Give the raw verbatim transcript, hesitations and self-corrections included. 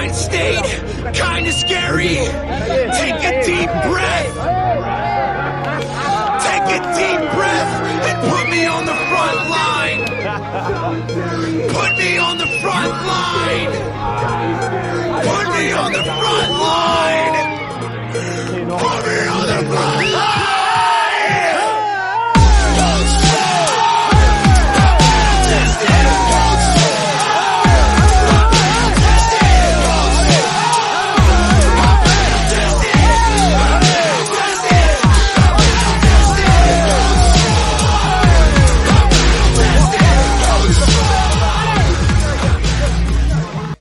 mind state, kinda scary. Take a deep breath. Take a deep breath and put me on the front line. Put me on the front line. Put me on the front line. Put me on the front line.